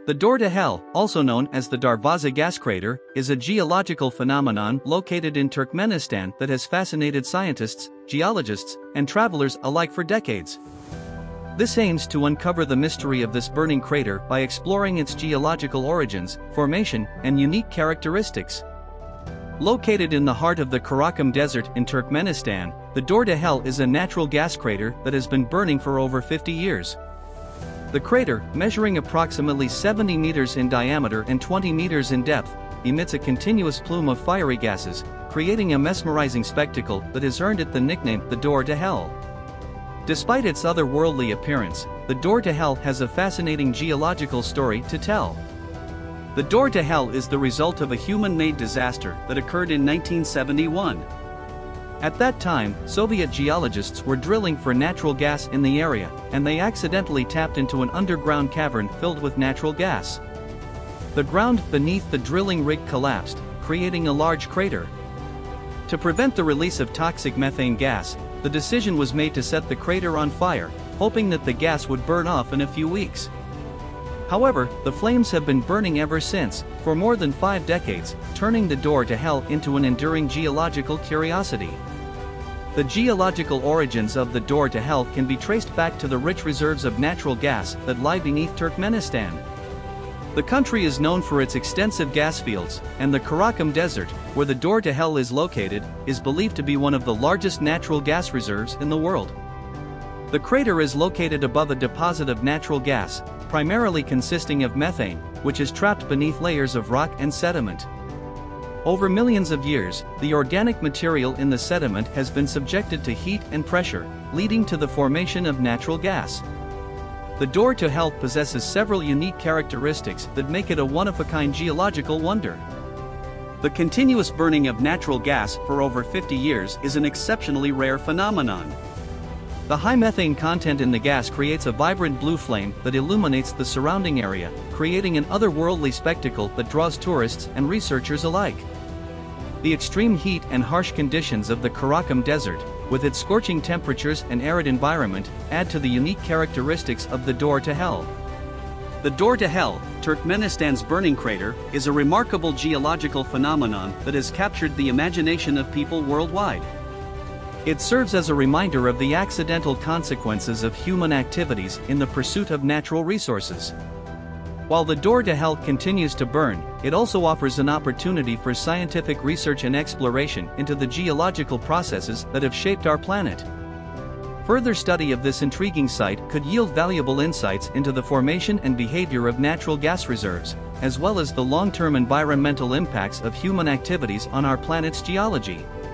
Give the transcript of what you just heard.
The door to hell, also known as the Darvaza gas crater, is a geological phenomenon located in Turkmenistan that has fascinated scientists, geologists, and travelers alike for decades. This aims to uncover the mystery of this burning crater by exploring its geological origins, formation, and unique characteristics. Located in the heart of the Karakum desert in Turkmenistan, the door to hell is a natural gas crater that has been burning for over 50 years. The crater, measuring approximately 70 meters in diameter and 20 meters in depth, emits a continuous plume of fiery gases, creating a mesmerizing spectacle that has earned it the nickname the door to hell. Despite its otherworldly appearance, the door to hell has a fascinating geological story to tell. The door to hell is the result of a human-made disaster that occurred in 1971. At that time, Soviet geologists were drilling for natural gas in the area, and they accidentally tapped into an underground cavern filled with natural gas. The ground beneath the drilling rig collapsed, creating a large crater. To prevent the release of toxic methane gas, the decision was made to set the crater on fire, hoping that the gas would burn off in a few weeks. However, the flames have been burning ever since, for more than 5 decades, turning the door to hell into an enduring geological curiosity. The geological origins of the door to hell can be traced back to the rich reserves of natural gas that lie beneath Turkmenistan. The country is known for its extensive gas fields, and the Karakum desert, where the door to hell is located, is believed to be one of the largest natural gas reserves in the world. The crater is located above a deposit of natural gas, primarily consisting of methane, which is trapped beneath layers of rock and sediment. Over millions of years, the organic material in the sediment has been subjected to heat and pressure, leading to the formation of natural gas. The door to hell possesses several unique characteristics that make it a one-of-a-kind geological wonder. The continuous burning of natural gas for over 50 years is an exceptionally rare phenomenon. The high methane content in the gas creates a vibrant blue flame that illuminates the surrounding area, creating an otherworldly spectacle that draws tourists and researchers alike. The extreme heat and harsh conditions of the Karakum desert, with its scorching temperatures and arid environment, add to the unique characteristics of the door to hell. The door to hell, Turkmenistan's burning crater, is a remarkable geological phenomenon that has captured the imagination of people worldwide. It serves as a reminder of the accidental consequences of human activities in the pursuit of natural resources. While the door to hell continues to burn, it also offers an opportunity for scientific research and exploration into the geological processes that have shaped our planet. Further study of this intriguing site could yield valuable insights into the formation and behavior of natural gas reserves, as well as the long-term environmental impacts of human activities on our planet's geology.